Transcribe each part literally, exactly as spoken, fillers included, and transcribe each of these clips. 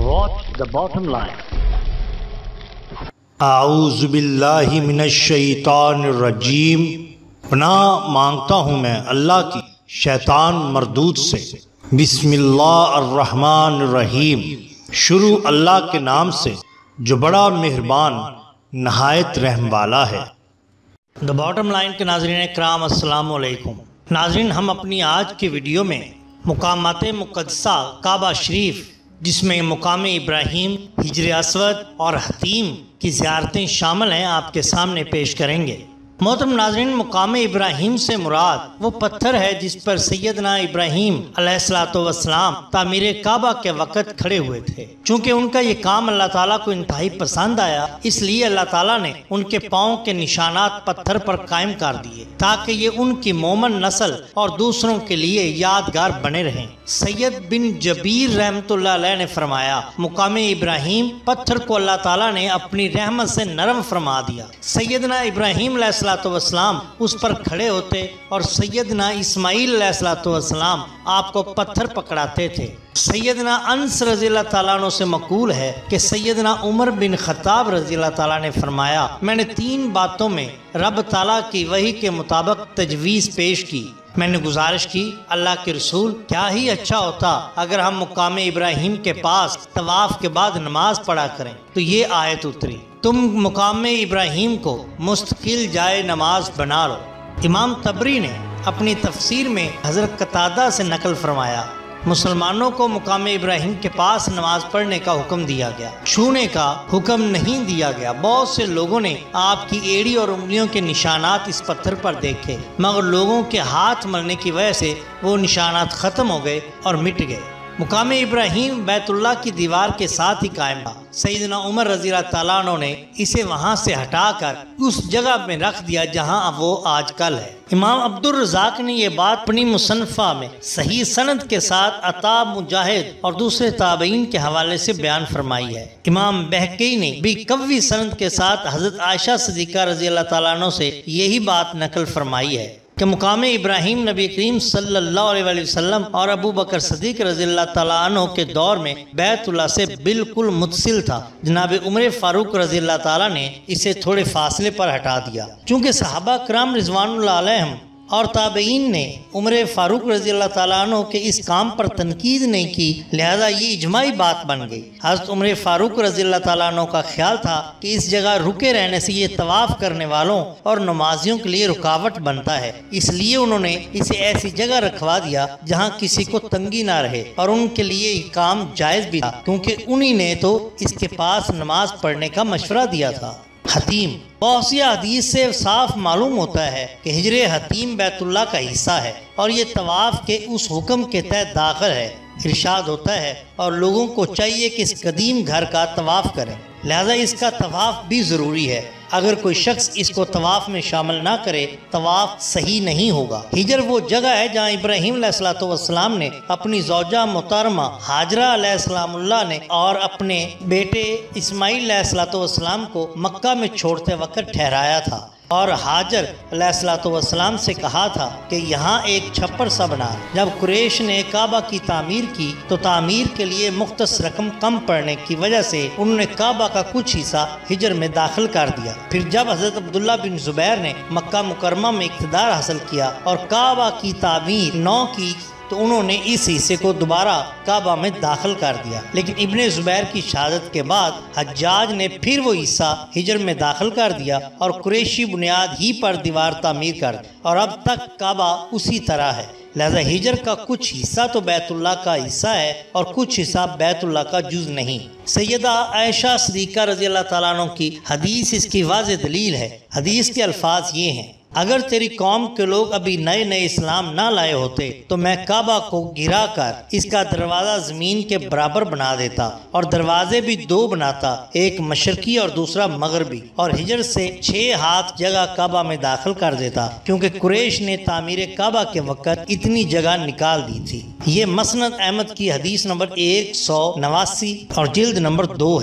Watch the bottom line. आऊज़ु बिल्लाहि मिनश्शैतानिर्रजीम। पनाह मांगता हूँ मैं अल्लाह की शैतान मरदूद से। बिस्मिल्लाहिर्रहमानिर्रहीम। शुरू अल्लाह के नाम से जो बड़ा मेहरबान नहायत रहम वाला है। द बॉटम लाइन के नाज़रीन इकराम अस्सलामु अलैकुम। नाज़रीन, हम अपनी आज की वीडियो में मुकामात मुक़द्दसा काबा शरीफ, जिसमें मुकाम इब्राहीम, हिजर अस्वद और हतीम की ज़ियारतें शामिल हैं, आपके सामने पेश करेंगे। मोहतरम नाज़रीन, मुकाम इब्राहीम से मुराद वो पत्थर है जिस पर सैयदना इब्राहीम अलैहिस्सलातु वस्सलाम तामीर काबा के वक़्त खड़े हुए थे। चूँकि उनका ये काम अल्लाह ताला को इंतहाई पसंद आया, इसलिए अल्लाह ताला ने उनके पाँव के निशानात पत्थर पर कायम कर दिए ताकि ये उनकी मोमन नस्ल और दूसरों के लिए यादगार बने रहें। सैयद बिन जबीर रहमतुल्लाह अलैह ने फरमाया, मुकाम इब्राहीम पत्थर को अल्लाह ताला ने अपनी रहमत से नरम फरमा दिया। सैयदना इब्राहीम अलैहिस्सलाम उस पर खड़े होते और सैयदना इस्माईल अलैहिस्सलाम आपको पत्थर पकड़ाते थे। सैयदना अनस रज़ियल्लाहु ताला अन्हु से मक़ूल है कि सैयदना उमर बिन ख़त्ताब रज़ियल्लाहु ताला ने फरमाया, मैंने तीन बातों में रब ताला की वही के मुताबिक तजवीज़ पेश की। मैंने गुजारिश की, अल्लाह के रसूल, क्या ही अच्छा होता अगर हम मुकाम इब्राहीम के पास तवाफ़ के बाद नमाज पढ़ा करें। तो ये आयत उतरी, तुम मुकाम इब्राहीम को मुस्तकिल जाए नमाज बना लो। इमाम तबरी ने अपनी तफसीर में हज़रत कतादा से नकल फरमाया, मुसलमानों को मुकाम इब्राहीम के पास नमाज पढ़ने का हुक्म दिया गया, छूने का हुक्म नहीं दिया गया। बहुत से लोगों ने आपकी एड़ी और उंगलियों के निशानात इस पत्थर पर देखे, मगर लोगों के हाथ मलने की वजह से वो निशानात ख़त्म हो गए और मिट गए। मुकाम इब्राहीम बैतुल्लाह की दीवार के साथ ही कायम था। सैयदना उमर रज़ियल्लाहु ताला अन्हु ने इसे वहाँ से हटाकर उस जगह में रख दिया जहाँ वो आजकल है। इमाम अब्दुर रज़ाक ने यह बात अपनी मुसन्नफ़ा में सही सनद के साथ अता, मुजाहिद और दूसरे ताबईन के हवाले से बयान फरमाई है। इमाम बहकी ने भी कवी सनद के साथ हज़रत आयशा सिद्दीक़ा रज़ियल्लाहु ताला अन्हा से यही बात नकल फरमाई है कि मुकाम इब्राहीम नबी करीम सल्लल्लाहु अलैहि वसल्लम और अबू बकर सिद्दीक़ रज़ियल्लाहु ताला अन्हु के दौर में बैतुल्लाह से बिल्कुल मुत्सिल था। जनाब उमर फारूक रज़ियल्लाहु ताला ने इसे थोड़े फासले पर हटा दिया। चूँकि सहाबा किराम रिज़वानुल्लाह अलैहिम और ताबईन ने उमर फारूक रज़ियल्लाहु ताला अन्हु के इस काम पर तनकीद नहीं की, लिहाजा ये इजमाई बात बन गई। हज़रत उमर फारूक रज़ियल्लाहु ताला अन्हु का ख्याल था कि इस जगह रुके रहने से ये तवाफ़ करने वालों और नमाजियों के लिए रुकावट बनता है, इसलिए उन्होंने इसे ऐसी जगह रखवा दिया जहाँ किसी को तंगी ना रहे और उनके लिए ये काम जायज़ भी था, क्योंकि उन्हीं ने तो इसके पास नमाज पढ़ने का मशवरा दिया था। हतीम, बहुत सी हदीस से साफ मालूम होता है कि हिजरे हतीम बैतुल्लाह का हिस्सा है और ये तवाफ़ के उस हुक्म के तहत दाखिल है। इरशाद होता है और लोगों को चाहिए कि इस कदीम घर का तवाफ़ करें, लिहाजा इसका तवाफ़ भी ज़रूरी है। अगर कोई शख्स इसको तवाफ़ में शामिल ना करे, तवाफ़ सही नहीं होगा। हिजर वो जगह है जहाँ इब्राहीम अलैहिस्सलातु वस्सलाम ने अपनी ज़ौजा मुहतरमा हाजरा अलैहिस्सलामुल्लाह ने और अपने बेटे इस्माईल अलैहिस्सलातु वस्सलाम को मक्का में छोड़ते वक्त ठहराया था और हाजर अलैहिस्सलातु वस्सलाम से कहा था कि यहाँ एक छप्पर सा बना। जब कुरैश ने काबा की तामीर की तो तामीर के लिए मुख्तस रकम कम पड़ने की वजह से उन्होंने काबा का कुछ हिस्सा हिजर में दाखिल कर दिया। फिर जब हज़रत अब्दुल्ला बिन ज़ुबैर ने मक्का मुकरमा में इक़्तिदार हासिल किया और काबा की तामीर नौ की, तो उन्होंने इस हिस्से को दोबारा काबा में दाखिल कर दिया। लेकिन इब्ने ज़ुबैर की शहादत के बाद हज्जाज ने फिर वो हिस्सा हिजर में दाखिल कर दिया और कुरैशी बुनियाद ही पर दीवार तामीर कर दी और अब तक काबा उसी तरह है। लिहाजा हिजर का कुछ हिस्सा तो बैतुल्लाह का हिस्सा है और कुछ हिस्सा बैतुल्लाह का जुज़ नहीं। सैयदा आयशा सिद्दीक़ा रज़ियल्लाहु ताला अन्हा की हदीस इसकी वाज़ेह दलील है। हदीस के अल्फाज ये हैं, अगर तेरी कौम के लोग अभी नए नए इस्लाम ना लाए होते तो मैं काबा को गिरा कर इसका दरवाज़ा ज़मीन के बराबर बना देता और दरवाजे भी दो बनाता, एक मशरकी और दूसरा मगरबी, और हिजर से छः हाथ जगह काबा में दाखिल कर देता, क्योंकि कुरैश ने तामीर काबा के वक़्त इतनी जगह निकाल दी थी। ये मसनद अहमद की हदीस नंबर एक सौ नवासी और जिल्द नंबर दो है।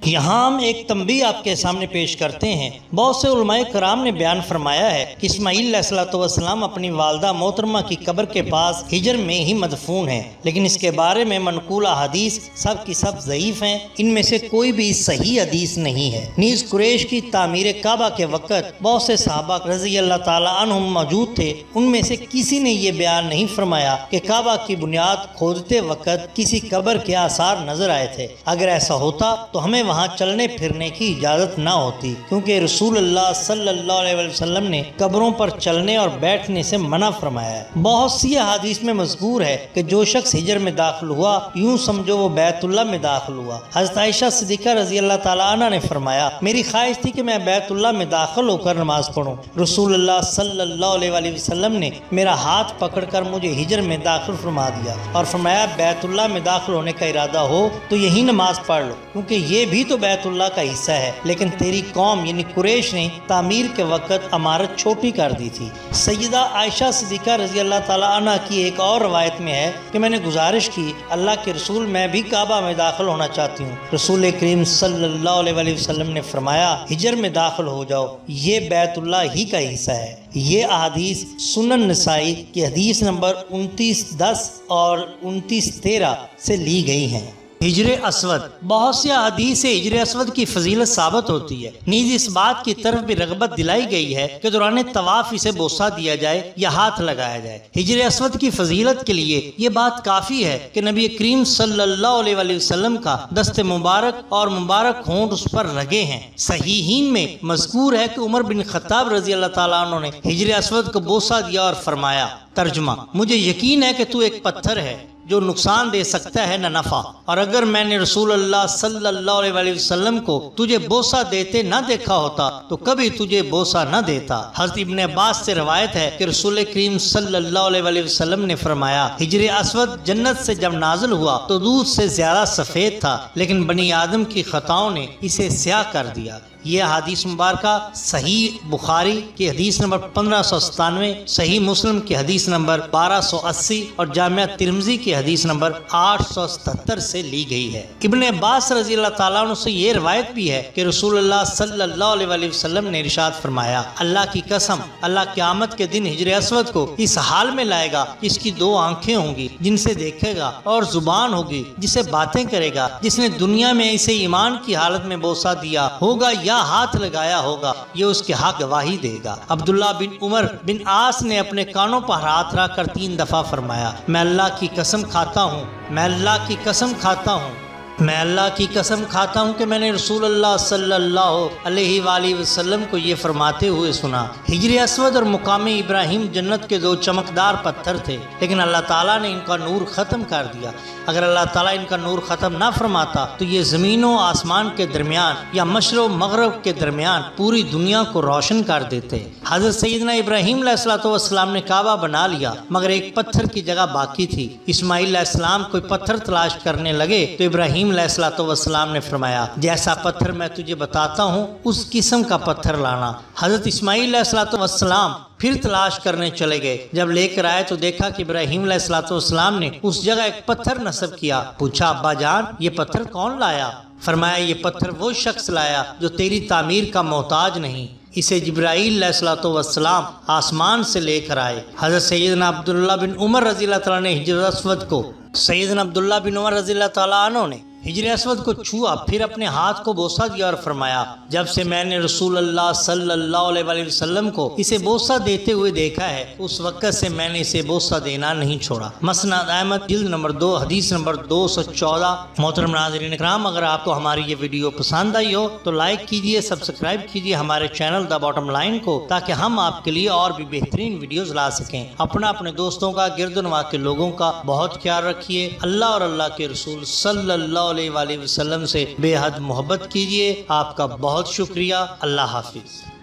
यहाँ हम एक तंबी आपके सामने पेश करते हैं। बहुत से उलमाए कराम ने बयान फरमाया है कि इस्माईल अलैहिस्सलाम अपनी वालदा मोहतरमा की कब्र के पास हिजर में ही मदफून है, लेकिन इसके बारे में मनकूल हदीस सब की सब ज़ईफ हैं। इनमें से कोई भी सही हदीस नहीं है। नीज कुरैश की तामीर काबा के वक़्त बहुत से सहाबा रज़ी अल्लाह ताला अन्हुम मौजूद थे। उनमें से किसी ने ये बयान नहीं फरमाया कि काबा की बुनियाद खोदते वक़्त किसी कब्र के आसार नजर आए थे। अगर ऐसा होता तो हमें वहाँ चलने फिरने की इजाज़त ना होती, क्योंकि रसूल अल्लाह सल्लल्लाहु अलैहि वसल्लम ने कब्रों पर चलने और बैठने से मना फरमाया है। बहुत सी हदीस में मज़कूर है कि जो शख्स हिजर में दाखिल हुआ यूं समझो वो बैतुल्लाह में दाखिल हुआ। हज़रत आयशा सिद्दीक़ा रज़ी अल्लाह ताला अन्हा ने फरमाया, मेरी ख्वाहिश थी कि मैं बैतुल्लाह में दाखिल होकर नमाज पढ़ूं। रसूल अल्लाह सल्लल्लाहु अलैहि वसल्लम ने मेरा हाथ पकड़कर मुझे हिजर में दाखिल फरमा दिया और फरमाया, बैतुल्लाह में दाखिल होने का इरादा हो तो यही नमाज पढ़ लो, क्योंकि ये भी तो बैतुल्लाह का हिस्सा है, लेकिन तेरी कौम यानी कुरैश ने तामीर के वक़्त अमारत छोटी कर दी थी। सैयदा आयशा सिद्दीक़ा रज़ी अल्लाह ताला अन्हा की एक और रवायत में है कि मैंने गुजारिश की, अल्लाह के रसूल मैं भी काबा में दाखिल होना चाहती हूँ। रसूल करीम सल्लल्लाहु अलैहि वसल्लम ने फरमाया, हिजर में दाखिल हो जाओ, ये बैतुल्लाह ही का हिस्सा है। ये अहादीस सुनन नसाई की हदीस नंबर उनतीस दस और उनतीस तेरह से ली गई हैं। हिजर असवद, बहुत सी हदीस से हिजर असवद की फजीलत साबित होती है। नीज इस बात की तरफ भी रगबत दिलाई गई है कि दौरान तवाफ इसे बोसा दिया जाए या हाथ लगाया जाए। हिजर असवद की फजीलत के लिए ये बात काफी है कि नबी करीम सल्लल्लाहु अलैहि वसल्लम का दस्ते मुबारक और मुबारक होंठ उस पर लगे हैं। सहीहीन में मज़कूर है कि उमर बिन खत्ताब रजी अल्लाह ताला अन्हु ने हिजर असवद को बोसा दिया और फरमाया, तर्जुमा, मुझे यकीन है कि तू एक पत्थर है जो नुकसान दे सकता है न नफा, और अगर मैंने रसूल अल्लाह सल्लल्लाहु अलैहि वसल्लम को तुझे बोसा देते न देखा होता तो कभी तुझे बोसा न देता। हज़रत इब्ने अब्बास से रवायत है कि रसूल करीम सल्लल्लाहु अलैहि वसल्लम ने फरमाया, हिजर असवद जन्नत से जब नाजिल हुआ तो दूध से ज्यादा सफेद था, लेकिन बनी आदम की खताओं ने इसे स्याह कर दिया। ये हदीस मुबारका सही बुखारी की हदीस नंबर पंद्रह सौ सतानवे, सही मुस्लिम की हदीस नंबर बारह सौ अस्सी और जामिया तिरमिज़ी की हदीस नंबर आठ सौ सतहत्तर से ली गई है। इब्ने अब्बास रज़ी अल्लाह ताला अन्हु से ये रवायत भी है कि रसूलुल्लाह सल्लल्लाहु अलैहि वसल्लम ने इरशाद फरमाया, अल्लाह की कसम, अल्लाह क़यामत के दिन हिजर असवद को इस हाल में लाएगा, इसकी दो आंखें होंगी जिनसे देखेगा और जुबान होगी जिसे बातें करेगा। जिसने दुनिया में इसे ईमान की हालत में बोसा दिया होगा या हाथ लगाया होगा, ये उसके हक गवाही देगा। अब्दुल्ला बिन उमर बिन आस ने अपने कानों पर हाथ रख कर तीन दफा फरमाया, मैं अल्लाह की कसम खाता हूँ, मैं अल्लाह की कसम खाता हूँ, मैं अल्लाह की कसम खाता हूँ कि मैंने रसूल अल्लाह सल्लल्लाहु अलैहि वसल्लम को ये फरमाते हुए सुना। हिजर असवद और मुकाम इब्राहिम जन्नत के दो चमकदार पत्थर थे, लेकिन अल्लाह ताला ने इनका नूर ख़त्म कर दिया। अगर अल्लाह ताला इनका नूर ख़त्म ना फरमाता तो ये ज़मीन व आसमान के दरमियान या मशरक़ मग़रिब के दरमियान पूरी दुनिया को रोशन कर देते। हज़रत सैयदना इब्राहिम अलैहिस्सलाम ने काबा बना लिया, मगर एक पत्थर की जगह बाकी थी। इस्माईल अलैहिस्सलाम कोई पत्थर तलाश करने लगे तो इब्राहिम अलैहिस्सलाम ने फरमाया, जैसा पत्थर मैं तुझे बताता हूँ उस किस्म का पत्थर लाना। हज़रत इस्माईल अलैहिस्सलाम फिर तलाश करने चले गए। जब लेकर आए तो देखा कि इब्राहिम अलैहिस्सलाम ने उस जगह एक पत्थर नस्ब किया। पूछा, अब्बा जान, ये पत्थर कौन लाया? फरमाया, ये पत्थर वो शख्स लाया जो तेरी तामीर का मोहताज नहीं। इसे जिब्राईल अलैहिस्सलाम आसमान से लेकर आए। हज़रत सैयदना अब्दुल्ला बिन उमर रज़ी अल्लाह ताला ने हिजर असवद को सैयदना अब्दुल्ला बिन उमर रज़ी अल्लाह ताला अन्हु ने हिजर असवद को छुआ, फिर अपने हाथ को बोसा दिया और फरमाया, जब से मैंने रसूल अल्लाह सल्लल्लाहु अलैहि वसल्लम को इसे बोसा देते हुए देखा है उस वक़्त से मैंने इसे बोसा देना नहीं छोड़ा। मसनद अहमद जिल्द नंबर दो हदीस नंबर दो सौ चौदह। मोहतरम नाज़रीन इकराम, अगर आपको हमारी ये वीडियो पसंद आई हो तो लाइक कीजिए, सब्सक्राइब कीजिए हमारे चैनल द बॉटम लाइन को, ताकि हम आपके लिए और भी बेहतरीन वीडियोज़ ला सकें। अपना, अपने दोस्तों का, गिरदनवा के लोगों का बहुत ख्याल रखिए। अल्लाह और अल्लाह के रसूल सल्लल्लाहु अलैहि वसल्लम से बेहद मोहब्बत कीजिए। आपका बहुत शुक्रिया। अल्लाह हाफिज।